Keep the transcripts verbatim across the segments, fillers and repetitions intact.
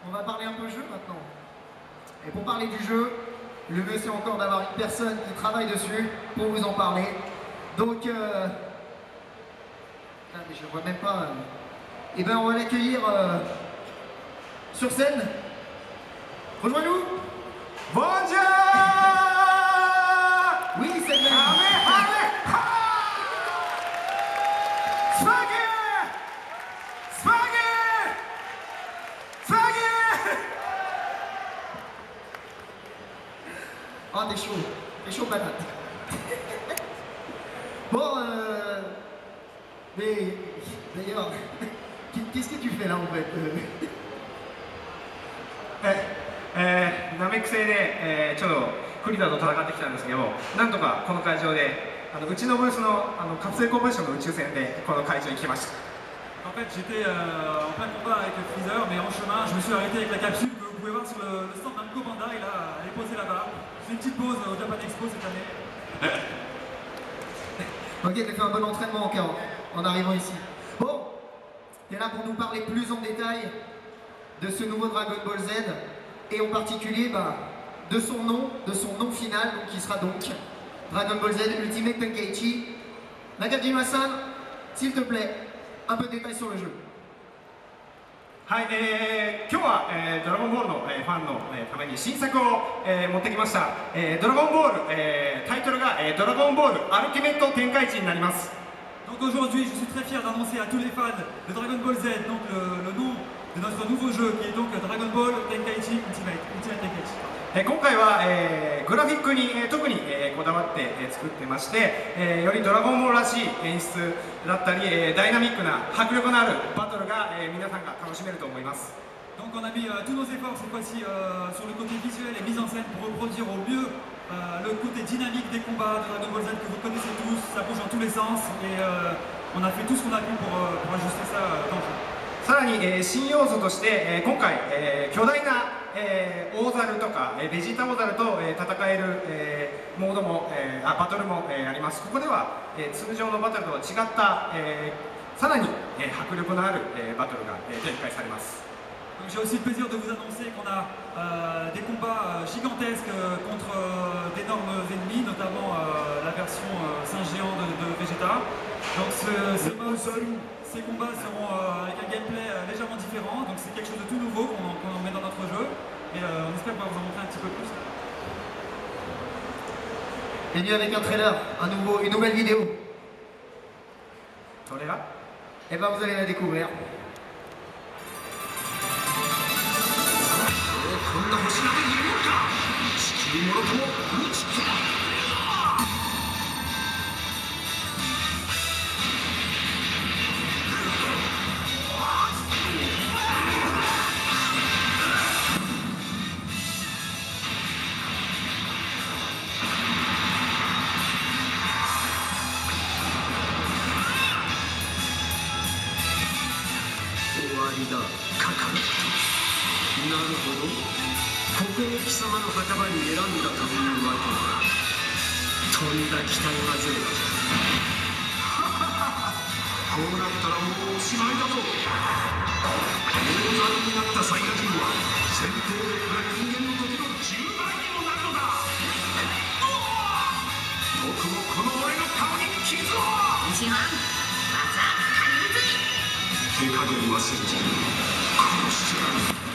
on va parler un peu jeu maintenant. Et pour parler du jeu, le mieux c'est encore d'avoir une personne qui travaille dessus pour vous en parler. Donc, euh... ah, mais je ne vois même pas. Euh... Eh bien, on va l'accueillir euh... sur scène. Rejoins-nous. Bonjour. Oui, c'est bien. Ah, t'es chaud, t'es chaud patate. Bon, euh... mais d'ailleurs, qu'est-ce que tu fais là en fait? えー、ナメック星で、えー、ちょうどフリーダと戦ってきたんですけど、なんとかこの会場であのうちのブースのあのカプセルコンバッションの宇宙船でこの会場に来ました。 En fait, j'étais euh, en plein combat avec Freezer, mais en chemin, je me suis arrêté avec la capsule que vous pouvez voir sur le, le stand d'Amco Bandai, là, elle est posée là-bas. J'ai une petite pause au Japan Expo cette année. Ok, t'as fait un bon entraînement encore en arrivant ici. Bon, t'es là pour nous parler plus en détail de ce nouveau Dragon Ball Z et en particulier bah, de son nom, de son nom final, donc, qui sera donc Dragon Ball Z Ultimate Tenkaichi. Nakajima-san, s'il te plaît, un peu de détails sur le jeu. はい、えー、今日は、えー、ドラゴンボールの、えー、ファンの、えー、ために新作を、えー、持ってきました、えー、ドラゴンボール、えー、タイトルが、えー、ドラゴンボールアルティメット天下一になります。 Donc aujourd'hui, je suis très fier d'annoncer à tous les fans de Dragon Ball Z donc le, le nom de notre nouveau jeu qui est donc Dragon Ball Tenkaichi Ultimate, Ultimate Tenkaichi. えー、今回は、えー、グラフィックに、えー、特に、えー、こだわって、えー、作ってまして、えー、よりドラゴンボールらしい演出だったり、えー、ダイナミックな迫力のあるバトルが、えー、皆さんが楽しめると思います。 Donc on a mis euh, tous nos efforts cette fois-ci euh, sur le côté visuel et mise en scène pour reproduire au mieux euh, le côté dynamique des combats de Dragon Ball Z que vous connaissez tous, ça bouge dans tous les sens et euh, on a fait tout ce qu'on a pu pour, euh, pour ajuster ça euh, dans le jeu. さらに、えー、新要素として、えー、今回、えー、巨大な、えー、大猿とか、えー、ベジータ大猿と、えー、戦える、えー、モードも、えー、あバトルも、えー、あります。ここでは、えー、通常のバトルとは違った、えー、さらに、えー、迫力のある、えー、バトルが、えー、展開されます。 J'ai aussi le plaisir de vous annoncer qu'on a euh, des combats euh, gigantesques euh, contre euh, d'énormes ennemis, notamment euh, la version euh, singe géant de, de Vegeta. Donc ce, ce mode, ces combats seront euh, avec un gameplay euh, légèrement différent, donc c'est quelque chose de tout nouveau qu'on qu'on met dans notre jeu et euh, on espère pouvoir vous en montrer un petit peu plus. Et mieux avec un trailer, un nouveau, une nouvelle vidéo. Et ben vous allez la découvrir. こんな星なんているのか。地球もろとも打ち切られる。終わりだ、カカロット。なるほど。 ここを貴様の墓場に選んだというわけだ。とんだ期待外れだ。こうなったらもうおしまいだぞ。大猿になったサイヤ人は戦闘力が人間の時のじゅうばいにもなるのだ。僕もこの俺の顔に傷を。一番まずは怪物に。手加減はせず殺してやる。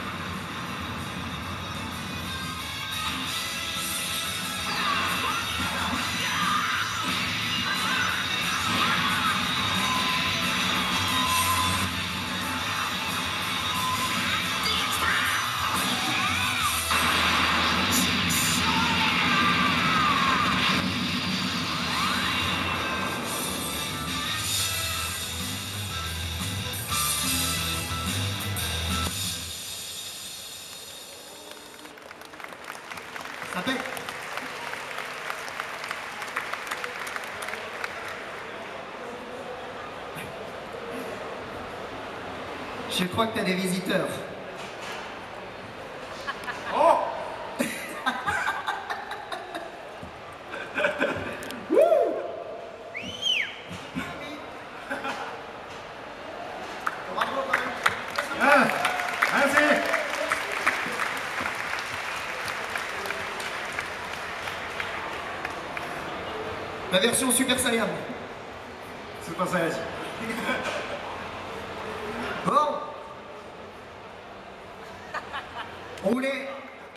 Ça fait. Je crois que tu as des visiteurs. Oh. Ah, merci. La version Super Saiyan. スーパーサイヤ人。 Bon. On voulait...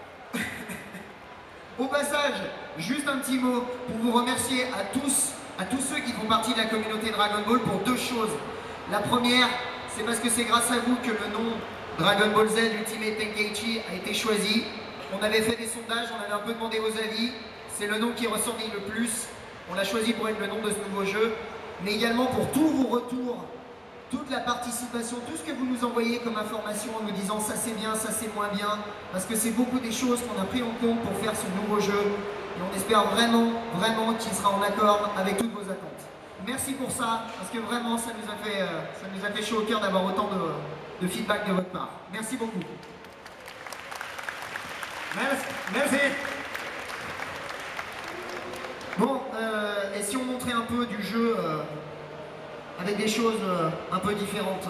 Au passage, juste un petit mot pour vous remercier à tous, à tous ceux qui font partie de la communauté Dragon Ball pour deux choses. La première, c'est parce que c'est grâce à vous que le nom Dragon Ball Z Ultimate Tenkaichi a été choisi. On avait fait des sondages, on avait un peu demandé vos avis. C'est le nom qui ressortit le plus. On l'a choisi pour être le nom de ce nouveau jeu. Mais également pour tous vos retours, toute la participation, tout ce que vous nous envoyez comme information en nous disant ça c'est bien, ça c'est moins bien. Parce que c'est beaucoup des choses qu'on a pris en compte pour faire ce nouveau jeu. Et on espère vraiment, vraiment qu'il sera en accord avec toutes vos attentes. Merci pour ça, parce que vraiment ça nous a fait, euh, ça nous a fait chaud au cœur d'avoir autant de, de feedback de votre part. Merci beaucoup. Merci. Merci. Bon, euh, et si on montrait un peu du jeu euh, avec des choses euh, un peu différentes.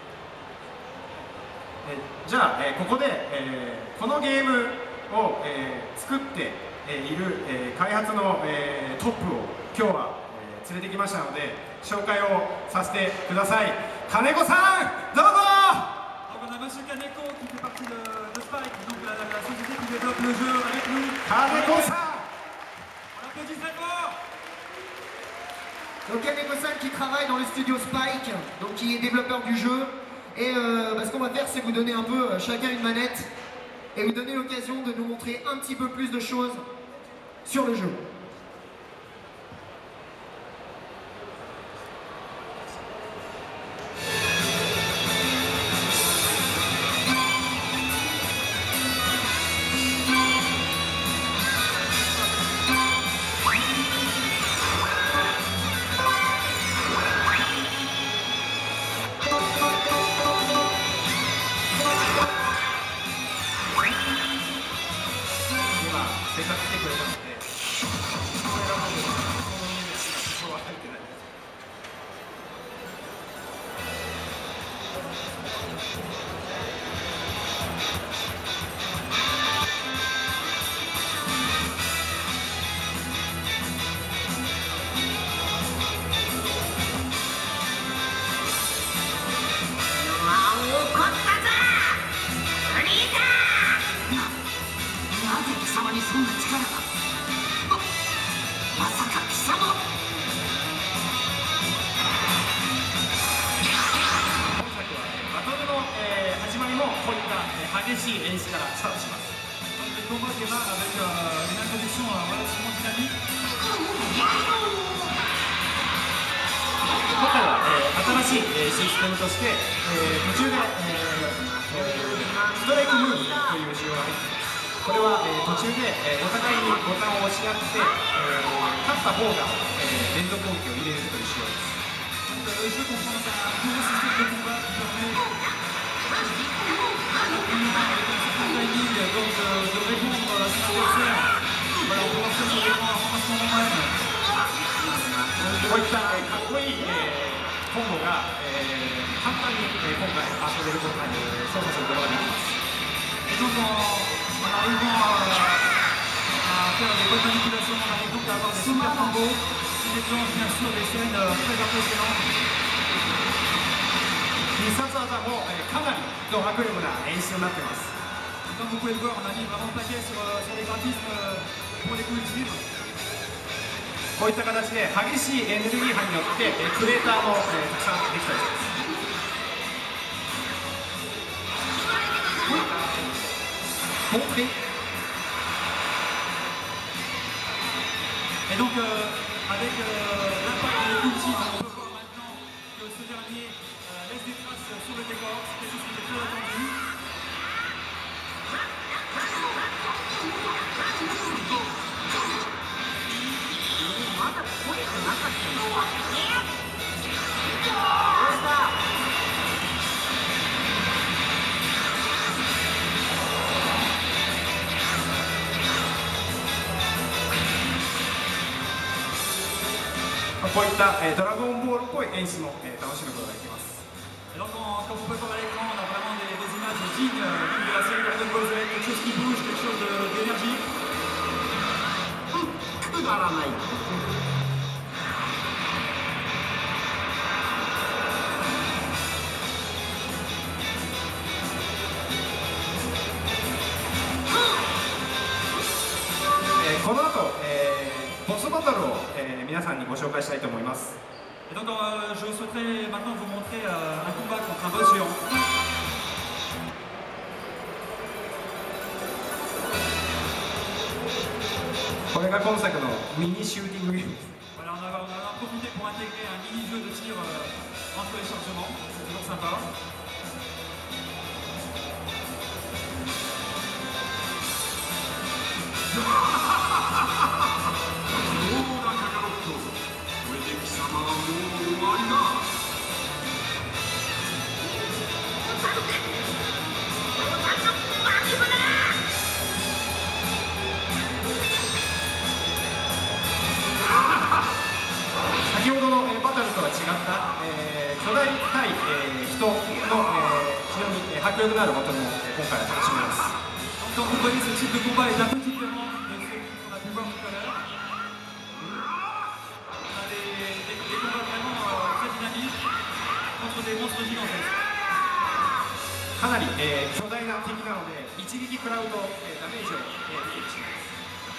えじゃあ、えーここで、えーこのゲームを、えー作ってえーいる、えー開発の、えートップを今日は、えー連れてきましたので紹介をさせてください。金子さん、どうぞ。 Donc on a Monsieur Kaneko qui fait partie de, de Spike, donc la, la, la société qui développe le jeu avec nous. 金子さん。 On applaudit très fort. Donc Kaneko-san qui travaille dans le studio Spike, donc qui est développeur du jeu. Et euh, bah, ce qu'on va faire, c'est vous donner un peu euh, chacun une manette et vous donner l'occasion de nous montrer un petit peu plus de choses sur le jeu. Le combat démarre avec euh, une introduction euh, relativement dynamique. 今回は、えー新しい、えーシステムとして、えー途中で、えーストライクムーブという仕様が入っています。これは、えー途中で、えーお互いにボタンを押し合って、えー勝った方が、えー連続攻撃を入れるという仕様です。 Donc, euh, le jeu comprend un nouveau système de combat qui permet avec un certain timing donc, de, de répondre à son adversaire. Voilà, on peut lancer son écran en formation moi-même. こういった、えーかっこいい、えーコンボが、えー簡単に、えー今回遊べることに、えー操作することができます。 Et donc en, en arrivant à, à faire des bonnes manipulations, on arrive donc à avoir des super combos qui déclenchent bien sûr des scènes euh, très impressionnantes. 必殺技も、えーかなりド迫力な演出になっています。 Comme vous pouvez le voir, on a mis vraiment le paquet sur, sur les graphismes euh, pour les coups ultimes. こういった形で激しいエネルギー波によって、えークレーターも、えーたくさんできたりします。 Montrez. Et donc euh, avec euh, l'impact des ultimes, on peut voir maintenant que ce dernier euh, laisse des traces sur le décor, c'est quelque chose qui était très attendu. Resta. こういった、えードラゴンボールっぽい演出も、えー楽しむことができます。 Et donc en- comme vous pouvez voir à l'écran, on a vraiment des, des images dignes, euh, dignes de la série Dragon Ball Z, quelque chose qui bouge, quelque chose de- d'énergie. くだらないこの後、えー、ボスバトルを、えー、皆さんにご紹介したいと思います。 Et donc euh, je souhaiterais maintenant vous montrer euh, un combat contre un boss géant. これが今作のミニシューティングゲームです。 Voilà, on a, on a profité pour intégrer un mini-jeu de tir euh, entre les chargements, c'est toujours sympa. どうだカカロット、これで貴様はもう終わりだ。 先ほどの、えー、バトルとは違った、えー、巨大対、えー、人の、えー、非常に、えー、迫力のあるバトルも、えー、今回は楽しめます。 Donc comme vous voyez, ce type de combat est un peu différent de celui qu'on a pu voir tout à l'heure. On a des, des, des combats vraiment euh, très dynamiques contre des monstres gigantesques. かなり、えー、巨大な敵なので一撃食らうと、えー、ダメージを、えー、受けてしまいます。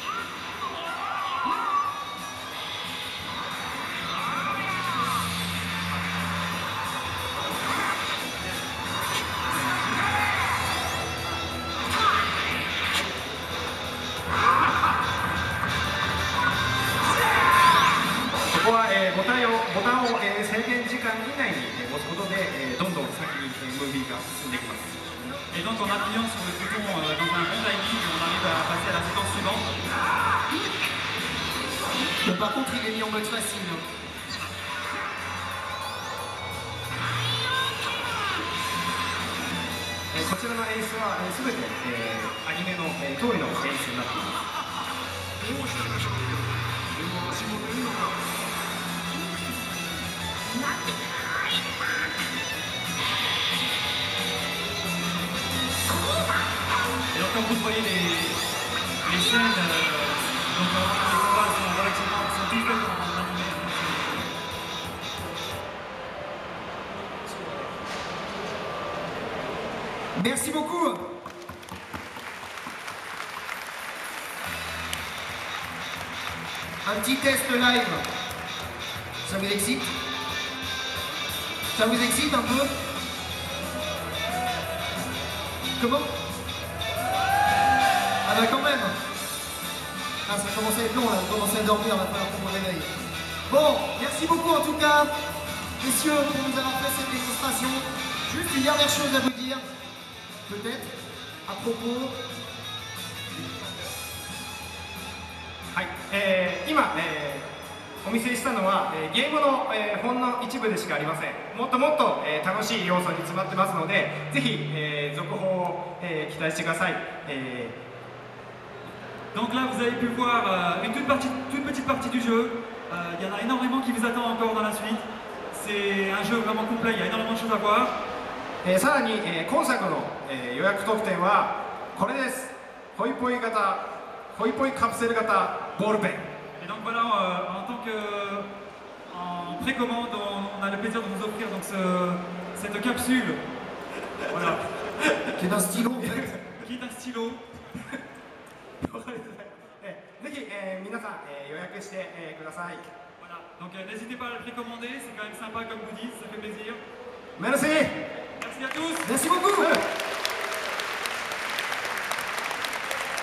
ここは、えー、ボタンを、ボタンを、えー、制限時間以内に、えー、押すことで、えー、どんどん先に、えー、ムービーが進んでいきます。 Et donc en appuyant sur le bouton euh, dans un bon timing, on arrive à passer à la séquence suivante. Mais par contre, il est mis en mode facile. えー、こちらの演出は、えー、全て、えー、アニメの、えー、通りの演出になっています。 Et donc comme vous voyez, les, les scènes, euh, donc euh, les combats sont relativement, sont tous faits en animé. Merci beaucoup. Un petit test live. Ça vous excite? Ça vous excite un peu? Comment? Ah bah quand même. Ah, ça commence à être long là, vous commencez à dormir, va falloir qu'on me réveille. Bon, merci beaucoup en tout cas, messieurs, pour nous avoir fait cette démonstration. Juste une dernière chose à vous dire, peut-être, à propos. はい、えー、今、えー、お見せしたのは、えー、ゲームの、えー、ほんの一部でしかありません。もっともっと、えー、楽しい要素に詰まってますので、ぜひ、えー、続報を、えー、期待してください。えー Donc là, vous avez pu voir euh, une toute, partie, toute petite partie du jeu. Euh, il y en a énormément qui vous attend encore dans la suite. C'est un jeu vraiment complet, il y a énormément de choses à voir. えー、さらに、えー、今作の、えー、予約特典はこれです。ホイポイ型、ホイポイカプセル型ボールペン。 Et donc voilà, euh, en tant que en précommande, on, on a le plaisir de vous offrir donc ce, cette capsule. Voilà. Qui est un stylo en fait. Qui est un stylo. ぜひ、えー、皆さん、えー、予約して、えー、ください。 Voilà. Donc euh, n'hésitez pas à le précommander, c'est quand même sympa comme goodies, ça fait plaisir. Merci. Merci à tous. Merci beaucoup.